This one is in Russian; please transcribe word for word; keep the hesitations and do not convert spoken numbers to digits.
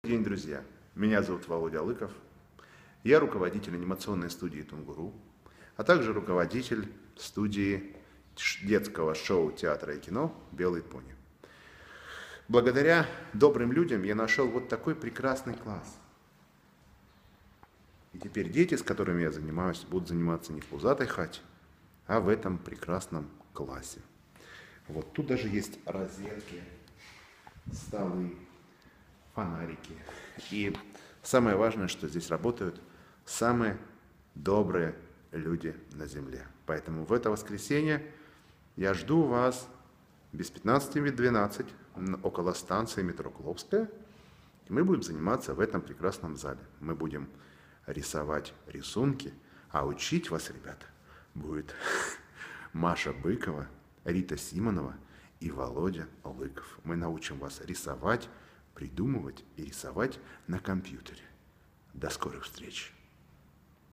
Добрый день, друзья! Меня зовут Володя Лыков. Я руководитель анимационной студии «Тунгуру», а также руководитель студии детского шоу театра и кино «Белый пони». Благодаря добрым людям я нашел вот такой прекрасный класс. И теперь дети, с которыми я занимаюсь, будут заниматься не в пузатой хате, а в этом прекрасном классе. Вот тут даже есть розетки, столы, фонарики. И самое важное, что здесь работают самые добрые люди на земле. Поэтому в это воскресенье я жду вас без пятнадцати двенадцать около станции метро Кловская. И мы будем заниматься в этом прекрасном зале. Мы будем рисовать рисунки, а учить вас, ребята, будет Маша Быкова, Рита Симонова и Володя Лыков. Мы научим вас рисовать, придумывать и рисовать на компьютере. До скорых встреч!